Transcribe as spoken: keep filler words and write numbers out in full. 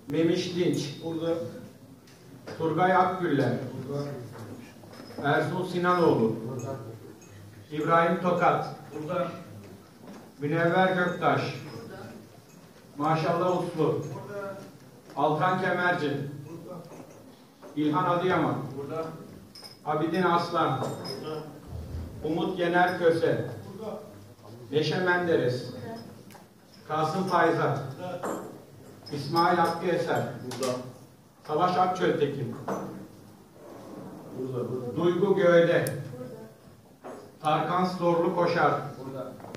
Memiş Dinç. Burada. Turgay Akgüller. Burada. Ersun Sinanoğlu. Burada. İbrahim Tokat. Burada. Münevver Göktaş. Burada. Maşallah Uslu. Burada. Altan Kemerci. Burada. İlhan Adıyaman. Burada. Abidin Aslan. Burada. Umut Yener Köse. Burada. Neşe Menderes. Kasım Fayzat. Burada. İsmail Hakkı Eser. Burada. Savaş Akçöltekin. Burada. Burada. Duygu Göğde. Tarkan Storlu Koşar. Burada.